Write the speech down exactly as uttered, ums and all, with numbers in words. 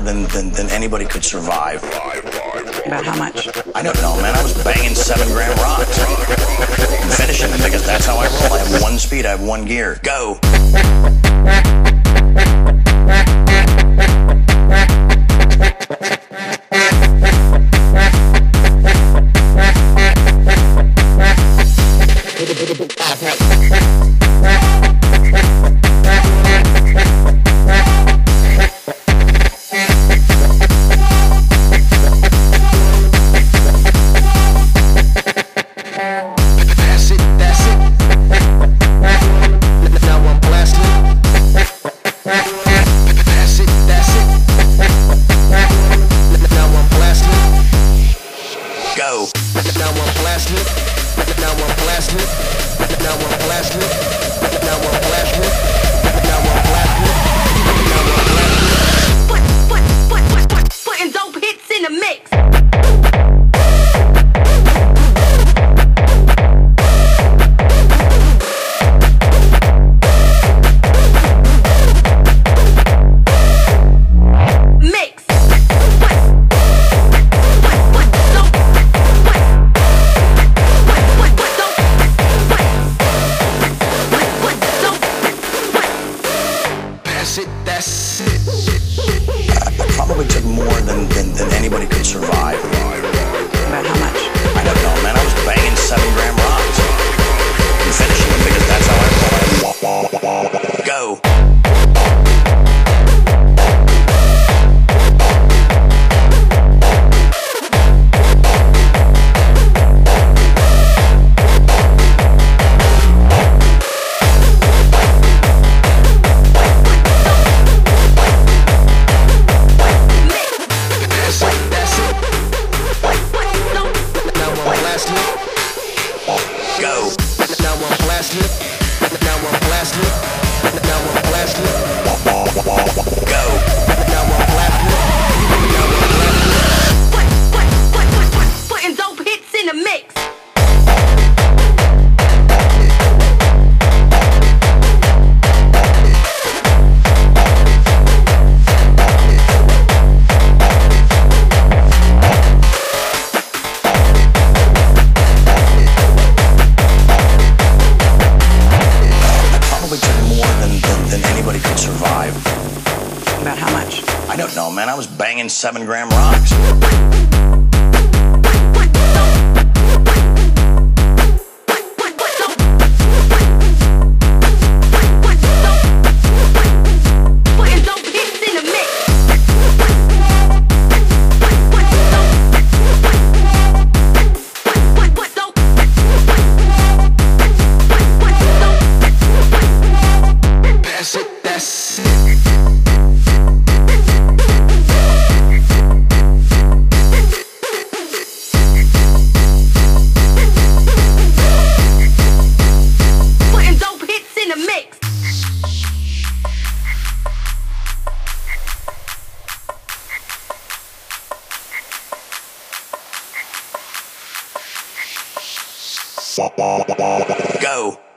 than, than, than anybody could survive. About how much? I don't know, man. I was banging seven gram rocks. I'm finishing them because that's how I roll. I have one speed, I have one gear. Go! Go. Now I'm blasting it. Now I'm blasting it. Now I'm blasting it. Now I'm blasting it. Now I'm blasting it. Now I'm blasting it. Put, put, put, put, put, putting dope hits in the mix. That's it. I probably took more than, than, than anybody could survive. About how much? I don't know, man. I was banging seven gram rocks. I'm finishing them because that's how I roll. Go. Go. Now I'm blasting it. Now I'm blasting it. Now I'm blasting it. Go. Now I'm blasting it. Now I'm blasting it. Put, put, put, put, put, putting dope hits in the mix. Survive. About how much? I don't know, man. I was banging seven gram rocks. Putting dope hits in the mix. Pass it. That's it. Putting dope hits in the mix. Go.